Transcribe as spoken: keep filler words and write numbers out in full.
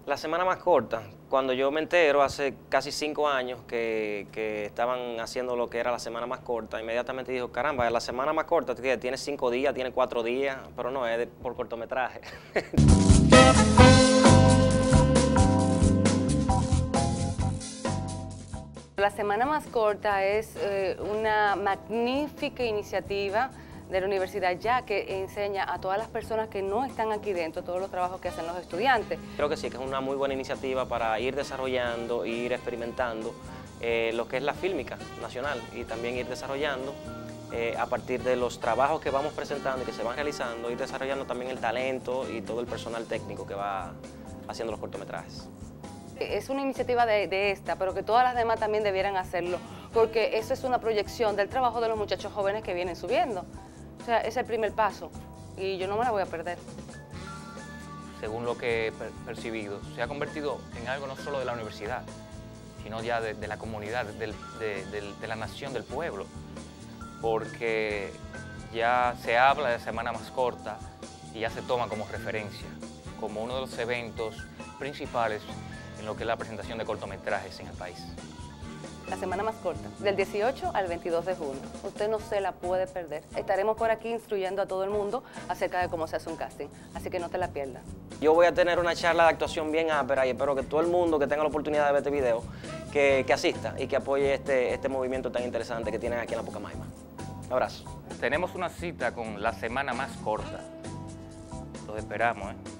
La semana más corta, cuando yo me entero hace casi cinco años que, que estaban haciendo lo que era la semana más corta, inmediatamente dijo, caramba, la semana más corta tiene cinco días, tiene cuatro días, pero no, es de, por cortometraje. La semana más corta es eh, una magnífica iniciativa de la universidad, ya que enseña a todas las personas que no están aquí dentro todos los trabajos que hacen los estudiantes. Creo que sí, que es una muy buena iniciativa para ir desarrollando, ir experimentando eh, lo que es la fílmica nacional y también ir desarrollando eh, a partir de los trabajos que vamos presentando y que se van realizando, ir desarrollando también el talento y todo el personal técnico que va haciendo los cortometrajes. Es una iniciativa de, de esta, pero que todas las demás también debieran hacerlo, porque eso es una proyección del trabajo de los muchachos jóvenes que vienen subiendo. O sea, es el primer paso y yo no me la voy a perder. Según lo que he percibido, se ha convertido en algo no solo de la universidad, sino ya de, de la comunidad, del, de, de, de la nación, del pueblo, porque ya se habla de Semana Más Corta y ya se toma como referencia, como uno de los eventos principales en lo que es la presentación de cortometrajes en el país. La semana más corta, del dieciocho al veintidós de junio. Usted no se la puede perder. Estaremos por aquí instruyendo a todo el mundo acerca de cómo se hace un casting, así que no te la pierdas. Yo voy a tener una charla de actuación bien ápera y espero que todo el mundo que tenga la oportunidad de ver este video, que, que asista y que apoye este, este movimiento tan interesante que tienen aquí en la Pucamaima. Un abrazo. Tenemos una cita con la Semana Más Corta. Los esperamos, ¿eh?